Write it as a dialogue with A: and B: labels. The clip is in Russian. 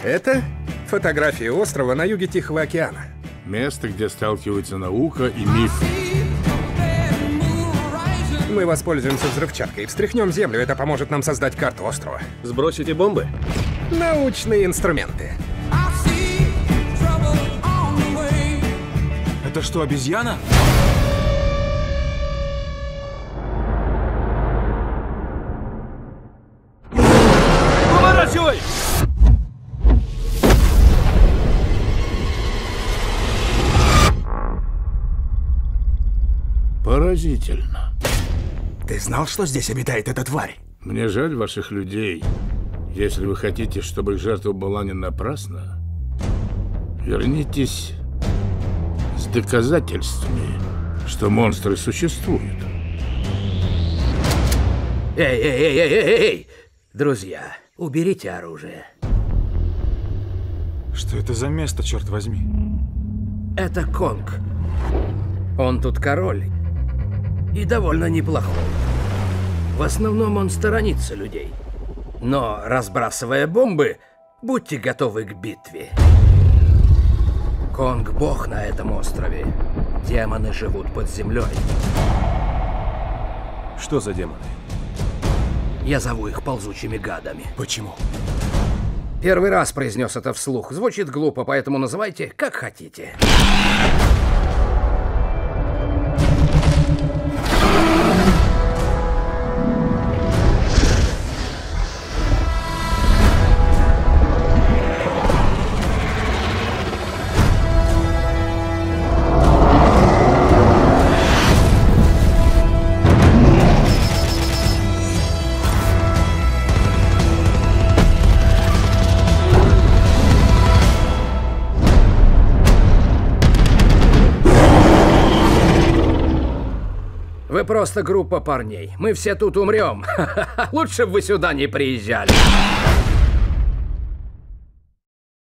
A: Это фотографии острова на юге Тихого океана.
B: Место, где сталкиваются наука и миф.
A: Мы воспользуемся взрывчаткой и встряхнем землю. Это поможет нам создать карту острова.
C: Сбросите бомбы?
A: Научные инструменты.
D: Это что, обезьяна?
C: Поворачивай!
B: Поразительно.
D: Ты знал, что здесь обитает эта тварь?
B: Мне жаль ваших людей. Если вы хотите, чтобы их жертва была не напрасна, вернитесь с доказательствами, что монстры существуют.
E: Эй! Друзья, уберите оружие.
D: Что это за место, черт возьми?
E: Это Конг. Он тут король. И довольно неплохой. В основном он сторонится людей. Но, разбрасывая бомбы, будьте готовы к битве. Конг — бог на этом острове. Демоны живут под землей.
C: Что за демоны?
E: Я зову их ползучими гадами.
D: Почему?
E: Первый раз произнес это вслух. Звучит глупо, поэтому называйте как хотите. Вы просто группа парней. Мы все тут умрем. Лучше бы вы сюда не приезжали.